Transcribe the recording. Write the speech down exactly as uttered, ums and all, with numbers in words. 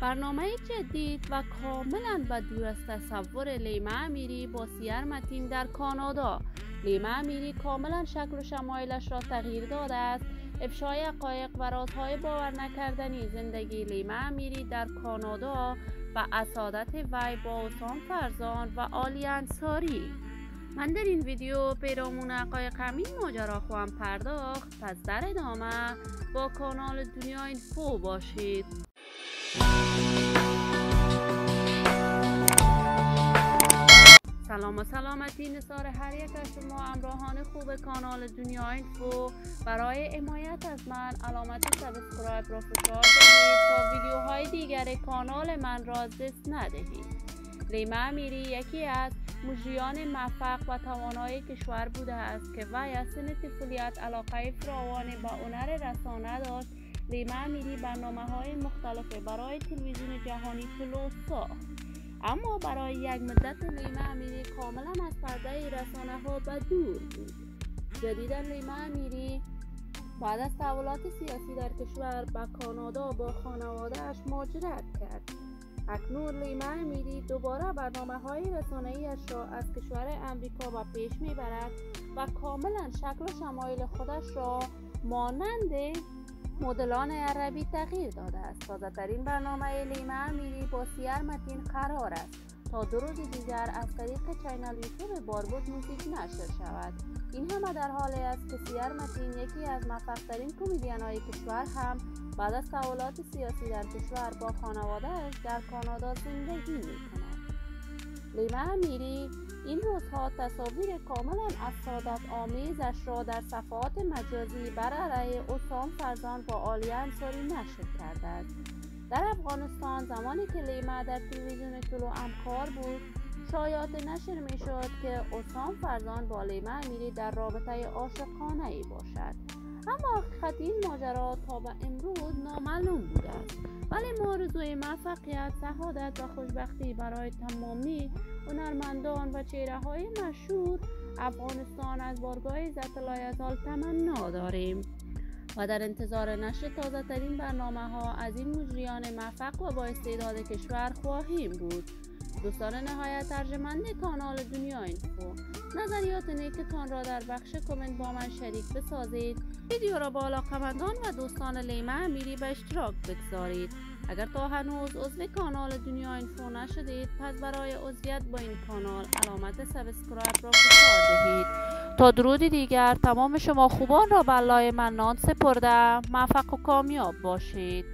برنامه جدید و کاملا بدور از تصور لیما امیری با سیر متین در کانادا. لیما امیری کاملا شکل و شمایلش را تغییر داده است. افشای حقایق و رازهای باور نکردنی زندگی لیما امیری در کانادا و اسادت وی با حسام فرزان و عالی انصاری. من در این ویدیو پیرامون حقایق همین ماجرا خواهم پرداخت، پس در ادامه با کانال دنیا اینفو باشید. سلام و سلامتی نثار هر یک از شما همراهان خوب کانال دنیا اینفو. برای حمایت از من علامت سابسکرایب را فشار دهید تا ویدیوهای دیگر کانال من را از دست ندهید. لیما امیری یکی از مجریان موفق و توانای کشور بوده است که وی از سن طفولیت علاقه فراوان به هنر رسانه داشت. لیما امیری برنامه‌های مختلف برای تلویزیون جهانی طلوع ساخت، اما برای یک مدت لیما امیری کاملا از پرده رسانه ها به دور بود. جدیدا لیما امیری بعد از تحولات سیاسی در کشور به کانادا با خانواده‌اش مهاجرت کرد. اکنون لیما امیری دوباره برنامه های رسانه‌ای اش را از کشور امریکا به پیش میبرد و کاملا شکل و شمایل خودش را مانند مدلان عربی تغییر داده است. تازه ترین برنامه لیما امیری با سیر متین قرار است تا دو روز دیگر از طریق چینل یوتیوب باربود موزیک نشر شود. این همه در حالی است که سیر متین یکی از موفق‌ترین کمدین های کشور هم بعد از تحولات سیاسی در کشور با خانواده‌اش در کانادا زندگی می‌کند. لیما امیری این روزها تصاویر کاملا اسادت آمیزش را در صفحات مجازی بر علیه حسام فرزان با عالی انصاری نشر کرده است. در افغانستان زمانی که لیما در تلویزیون طلوع همکار بود، شایعات نشر می شد که حسام فرزان با لیما امیری در رابطه عاشقانه ای باشد، اما حقیقت این ماجرا تا به امروز نامعلوم بوده است. ولی ما آرزوی موفقیت، سعادت و خوشبختی برای تمامی هنرمندان و چهره‌های مشهور افغانستان از بارگاه عزت الله یزال تمنا داریم و در انتظار نشر تازه ترین برنامه ها از این مجریان موفق و با استعداد کشور خواهیم بود. دوستان نهایت ارجمند کانال دنیا اینفو، نظریات نیکتان را در بخش کامنت با من شریک بسازید. ویدیو را با علاقه‌مندان و دوستان لیما امیری به اشتراک بگذارید. اگر تا هنوز عضو کانال دنیا اینفو نشدید، پس برای عضویت با این کانال علامت سابسکرایب را فشار دهید تا درودی دیگر تمام شما خوبان را به الله منان سپرده موفق و کامیاب باشید.